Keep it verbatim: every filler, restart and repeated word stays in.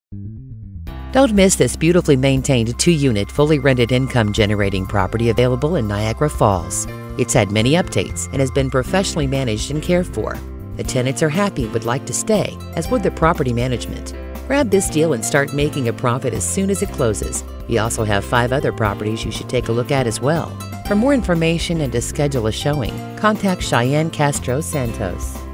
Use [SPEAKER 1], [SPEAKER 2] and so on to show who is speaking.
[SPEAKER 1] Don't miss this beautifully maintained two-unit, fully rented income-generating property available in Niagara Falls. It's had many updates and has been professionally managed and cared for. The tenants are happy and would like to stay, as would the property management. Grab this deal and start making a profit as soon as it closes. We also have five other properties you should take a look at as well. For more information and to schedule a showing, contact Cheyenne Castro-Santos.